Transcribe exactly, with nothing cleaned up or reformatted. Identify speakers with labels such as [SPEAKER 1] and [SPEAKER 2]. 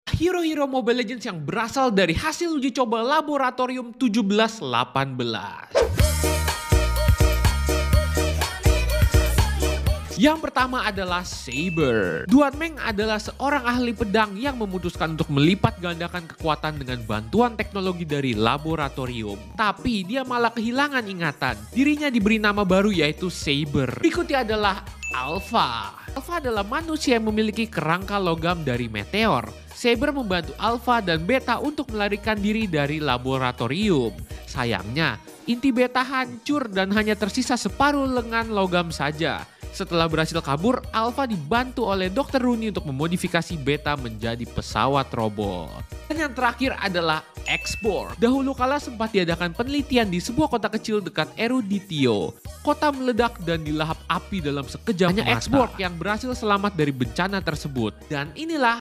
[SPEAKER 1] Hero-hero Mobile Legends yang berasal dari hasil uji coba laboratorium tujuh belas delapan belas. Yang pertama adalah Saber. Duan Meng adalah seorang ahli pedang yang memutuskan untuk melipat gandakan kekuatan dengan bantuan teknologi dari laboratorium. Tapi dia malah kehilangan ingatan. Dirinya diberi nama baru yaitu Saber. Berikutnya adalah Alpha. Alpha adalah manusia yang memiliki kerangka logam dari meteor. Saber membantu Alpha dan Beta untuk melarikan diri dari laboratorium. Sayangnya, inti Beta hancur dan hanya tersisa separuh lengan logam saja. Setelah berhasil kabur, Alpha dibantu oleh dokter Rooney untuk memodifikasi Beta menjadi pesawat robot. Dan yang terakhir adalah X-Borg. Dahulu kala sempat diadakan penelitian di sebuah kota kecil dekat Eruditio. Kota meledak dan dilahap api dalam sekejap mata. Hanya X-Borg yang berhasil selamat dari bencana tersebut. Dan inilah